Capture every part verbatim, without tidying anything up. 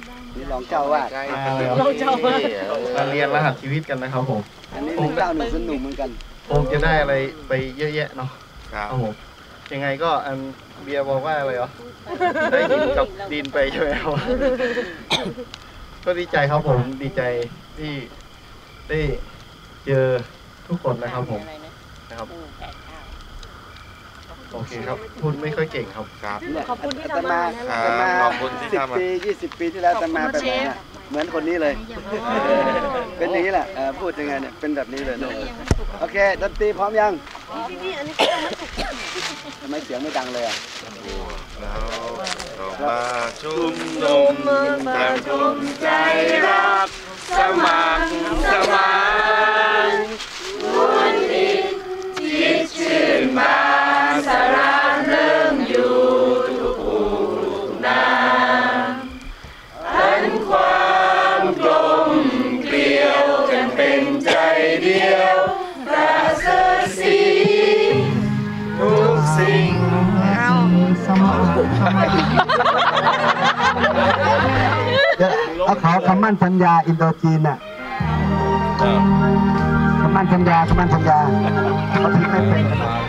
นี่รองเจ้าว่าลองเจ้าว่ามาเรียนรหัสชีวิตกันนะครับผมอันนี้หนึ่งเก้าหนึ่งสนุกเหมือนกันคงจะได้อะไรไปเยอะแยะเนาะครับผมยังไงก็อันเบียร์บอกว่าอะไรเหรอได้หินกับดินไปใช่ไหมครับก็ดีใจครับผมดีใจที่ได้เจอทุกคนนะครับผมนะครับโอเคครับพูดไม่ค่อยเก่งครับครับขอบคุณที่ทำมาขอบคุณที่ทำมาสิบปียี่สิบปีที่แล้วจะมาแบบนี้เหมือนคนนี้เลยเป็นอย่างนี้แหละพูดยังไงเนี่ยเป็นแบบนี้เลยโอเคดนตรีพร้อมยังทำไมเสียงไม่ดังเลยอ่ะเรามาชุมนุมแต่จงใจรักสมัครสมานวันนี้จิตชื่นบานสรานเริ่มอยู่ทุกภูนาอันความกลมเกลียวกันเป็นใจเดียวประเสริฐสีทุกสิ่งเอาขอคำมั่นสัญญาอินโดจีนน่ะคำมั่นสัญญาคำมั่นสัญญาเขาพิมพ์ไม่เป็น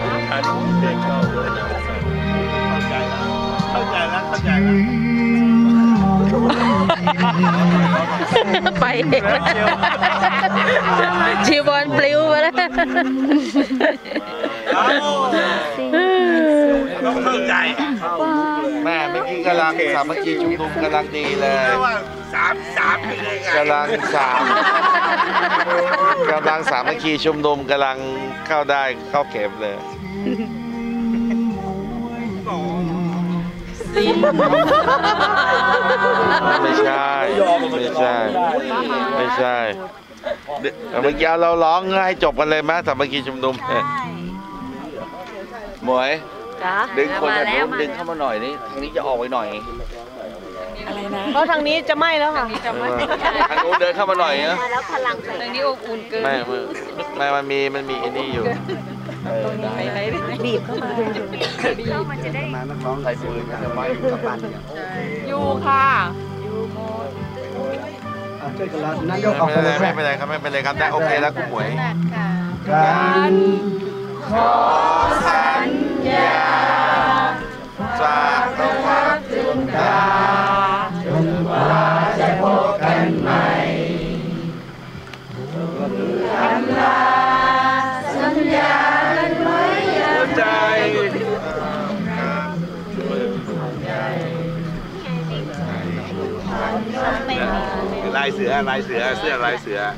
เข้าใจแล้วเข้าใจแล้วไปเองชีบอลปลิวมาแล้วเข้าใจแม่เมื่อกี้กำลังสามัคคีชุมนุมกำลังดีเลยสามสามกำลังสามกำลังสามัคคีชุมนุมกำลังเข้าได้เข้าเข็มเลยไม่ใช่ไม่ใช่ไม่ใช่เมื่อกี้เราร้องให้จบกันเลยไหมสามัคคีชุมนุมหมวยดึงคนทางนู้นดึงเข้ามาหน่อยนี่ทางนี้จะออกไปหน่อยอะไรนะเพราะทางนี้จะไหม้แล้วค่ะทางนู้นเดินเข้ามาหน่อยนะแล้วพลังทางนี้อบอุ่นเกินไม่ไม่มันมีมันมีไอ้นี่อยู่บีบเข้ามาบีบมันจะได้มานักร้องใส่ปืนจะไปอยู่กับบ้านอยู่ค่ะอยู่หมดช่วยกันแล้วนายกออกไปเลยไม่เป็นไรครับไม่เป็นไรครับได้โอเคแล้วคุณหมวยกันขอสัญญาจากตะวันถึงดาจนกว่าจะพบกันใหม่อำลาสัญญากันไว้ยังใจลายเสือลายเสือเสื้อลายเสือ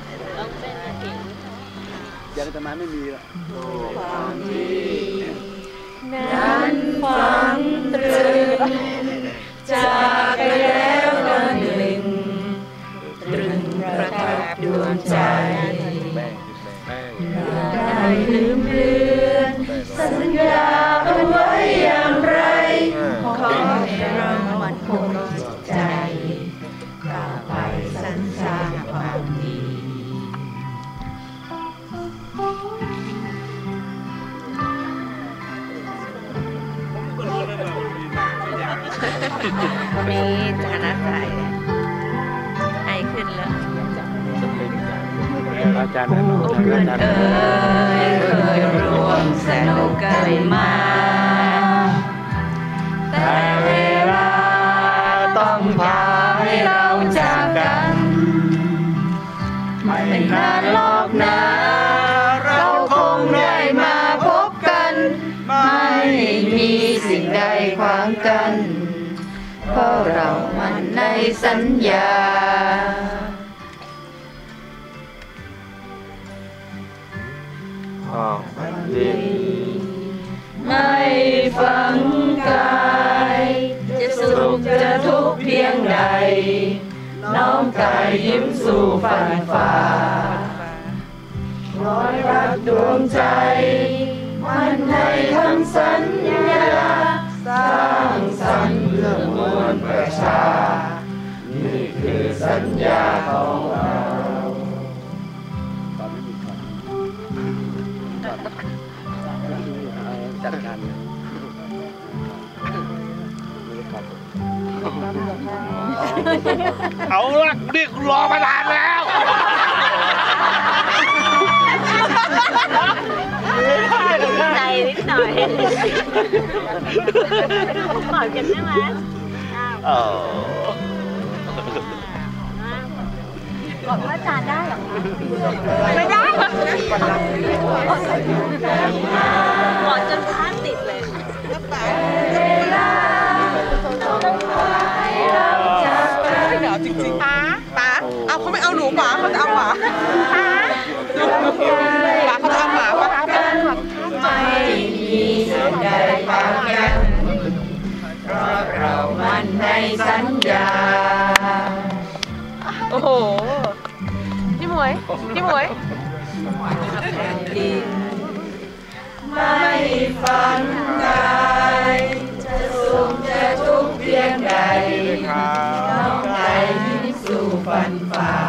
ยังจะมาไม่มีละนั้นฟังตรึงจากไปแล้วนานหนึ่งตรึงประทับดวงใจได้ลืมเลือนสัญญาเอาไว้อย่างไรขอให้เรามันคงจิตใจก้าวไปสรรสร้างความดีมีฐานะใจไอขึ้นแล้วอาจารย์นั้นอาจารย์เอ่ยเคยรวมสนุกกันมาแต่เวลาต้องพาให้เราจากกันไม่นานหรอกนะเราคงได้มาพบกันไม่มีสิ่งใดขวางกันเพราะเรามันในสัญญาไม่ฝังกายจะสุขจะทุกข์เพียงใดน้อมกายยิ้มสู่ฝันฝ่าร้อยรักดวงใจมันให้คำสัญญาสร้างสรรค์เพื่อมวลประชานี่คือสัญญาของเราจัดการเเอาละนี่รอมานานแล้วใจนิดหน่อยกอดกันได้ไหมกอดพระอาจารย์ได้หรอไม่ได้กอดจนท่าติดเลยไม่เหนาวจริงๆป๋าป๋าเอาเขาไม่เอาหนูป๋าเขาจะเอาหมาป๋าเขาจะเอาหมาป๋าไม่มีสิ่งใดบางอย่างเพราะเรามันในสัญญาโอ้โหพี่หมวยพี่หมวยไม่ฝันไกลจะสุขจะทุกข์เพียงใดน้องใจยิ่งสู่ฝันฝ่า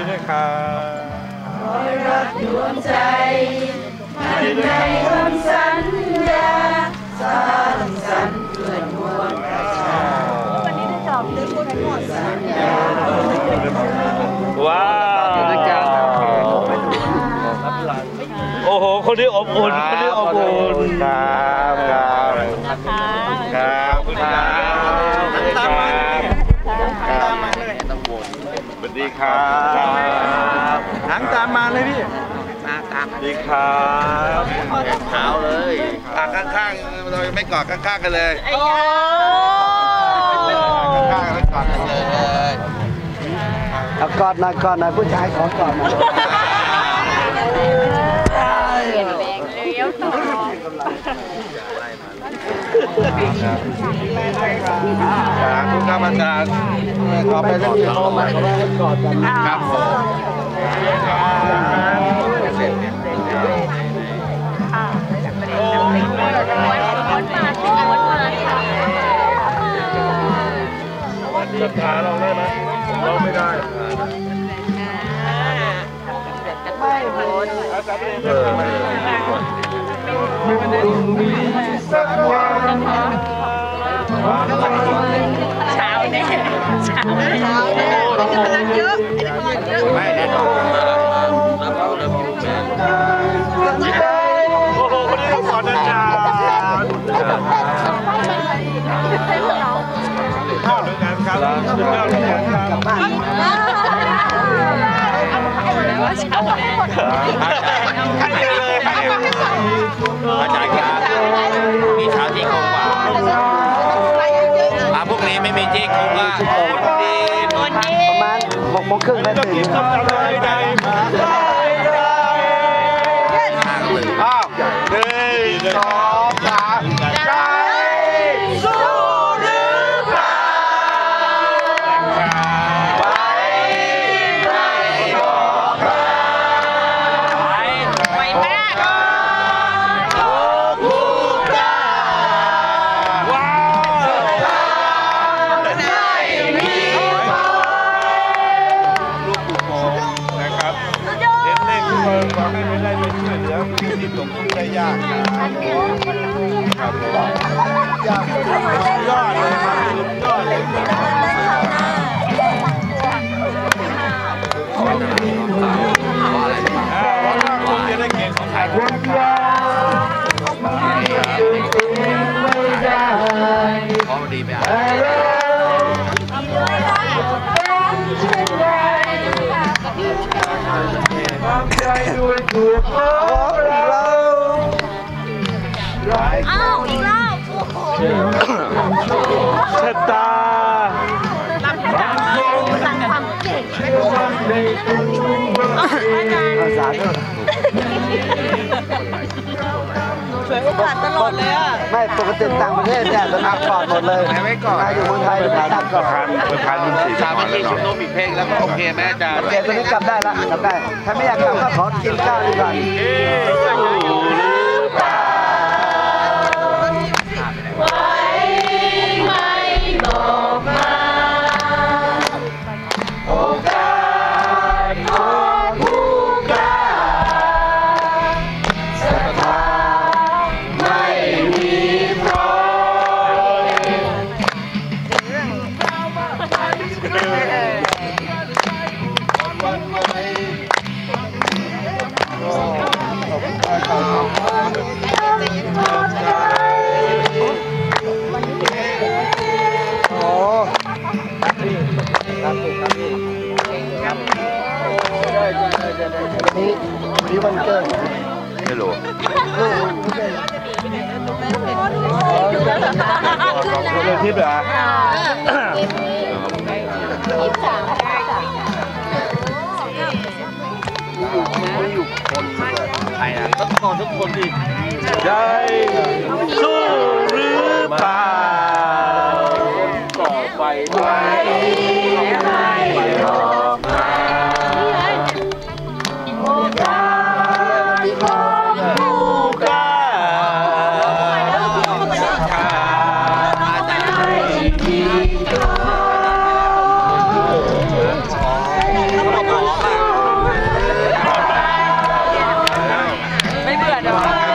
คอยรักดวงใจมันในคำสัญญาสร้างสรรค์เพื่อนมวลประชาวันนี้ได้จอบด้วยคนหมดสัญญาว้าวโอ้โหคนนี้อบอุ่นคนนี้อบอุ่นครับครับครับคุณครับตามมาตามมาเลยต้องวนสวัสดีครับหางตามมาเลยพี่มาตามสวัสดีครับเท้าเลยอ่ะข้างๆเราไม่กอดข้างๆกันเลยโอ้ข้างๆไม่กอดกันเลยเอากอดหน่อยกอดหน่อยผู้ชายขอกอดหน่อยครับทุกท่านอาจารย์ขอไปเล่นโทรมาก่อนกันครับผมจะพาเราได้ไหมเราไม่ได้ไม่พ้นเออไม่พ้นสักวันเช้าแน่เช้าแน่เช้าแน่อันนี้กำลังเยอะอันนี้กำลังเยอะไม่แน่นอนแล้วเราเริ่มอยู่แม่โอ้โหคนนี้เขาสอนอาจารย์เข้าด้วยกันครับเข้าด้วยกันครับให้เลยอาจารย์ครับมีเช้าที่คงกว่าอ่าพวกนี้ไม่มีที่คงว่าคนดีประมาณหกโมงครึ่งไปถึงอ้าวหนึ่งสองสามใจสู้หรือเปล่าไปไม่บอกใครไปแม่ทุกผู้กล้าว้าวไม่มีลูกผู้พงนะครับเด็กเล็กทุกคนขอให้ไม่ได้ไปช่วยเหลือผู้ที่ตกทุกข์ได้ยากครับยากยอดเลยครับยอดเลยวันหน้าคงจะได้เก่งของใครครับพอดีไปอ่ะอ้าวอีกแล้วโอ้โหชะตาสั่งความเก่งภาษาด้วยสวยโอกาสตลอดเลยอ่ะไม่ปกติต่างประเทศเนี่ยจะนักกอดหมดเลยไม่กอดมาอยู่เมืองไทยเป็นนักกอดประธานรุ่นสี่ชาเมื่อกี้ชุมนุมอีกเพลงแล้วก็โอเคแม่อาจารย์โอเคตอนนี้กลับได้ละกลับได้ถ้าไม่อยากกลับก็ขอกินข้าวดีกว่าวันเกิดไม่รู้คนทิพย์เหรอใครนะต้องนอนทุกคนดิใจสู้หรือเปล่าก่อไฟไว้ไม่ออกมาโอกาสของผู้กล้าไม่เบื่อเดี๋ยว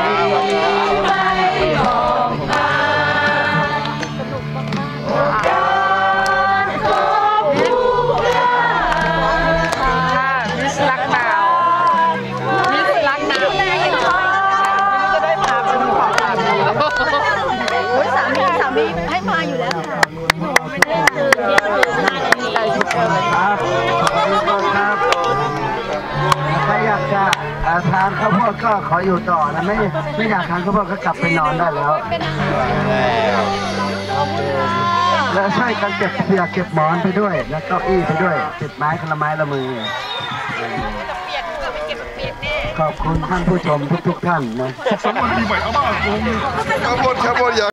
ให้มาอยู่แล้วค่ะครับครับใครอยากจะทานข้าวโพดก็ขออยู่ต่อนะไม่ไม่อยากทานข้าวโพดก็กลับไปนอนได้แล้วแล้วช่วยกันเก็บเสือเก็บหมอนไปด้วย แล้วเก้าอี้ไปด้วยติดไม้คนละไม้ละมือขอบคุณท่านผู้ชมทุกๆท่านนะข้าวโพดข้าวโพด